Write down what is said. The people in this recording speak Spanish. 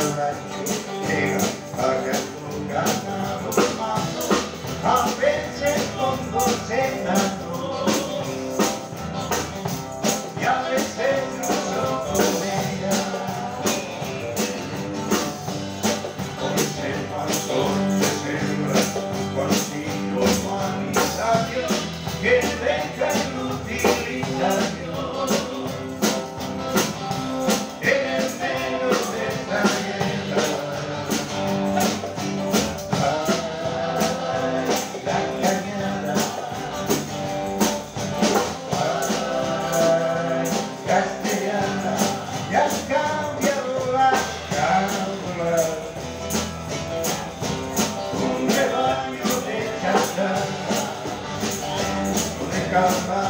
rancho llega pagando ganado malo, a veces con dos enanos y a veces cruzó con ella. Con el pastor de sembra, consigo humanitario que deja el utilitario. Ya has cambiado la cámara, un rebaño de chatarra, de cámara.